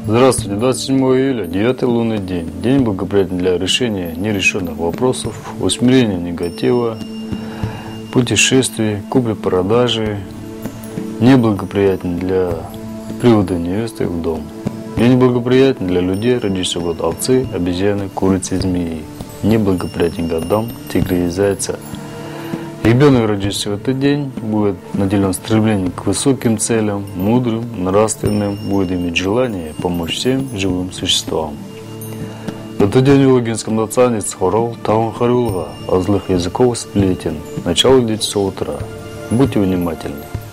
Здравствуйте, 27 июля, 9 лунный день. День благоприятен для решения нерешенных вопросов, усмирения негатива, путешествий, купли-продажи. Неблагоприятен для привода невесты в дом. День благоприятен для людей, родившихся в год овцы, обезьяны, курицы и змеи. Неблагоприятен годам тигра и зайца. Ребенок, родившийся в этот день, будет наделен стремлением к высоким целям, мудрым, нравственным, будет иметь желание помочь всем живым существам. В этот день в логинском национе Цхорол Таун Харюлга, а злых языков сплетен. Начало 10 утра. Будьте внимательны.